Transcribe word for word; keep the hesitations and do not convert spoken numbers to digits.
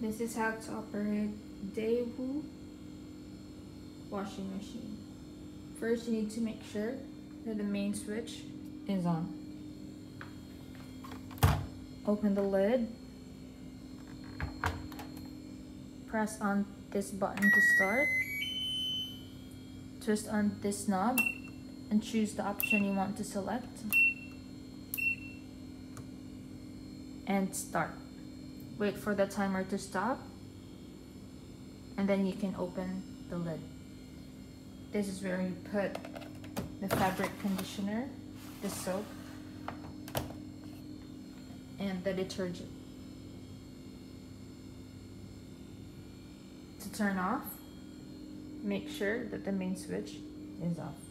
This is how to operate Daewoo washing machine. First, you need to make sure that the main switch is on. Open the lid. Press on this button to start. Twist on this knob and choose the option you want to select. And start. Wait for the timer to stop, and then you can open the lid. This is where you put the fabric conditioner, the soap, and the detergent. To turn off, make sure that the main switch is off.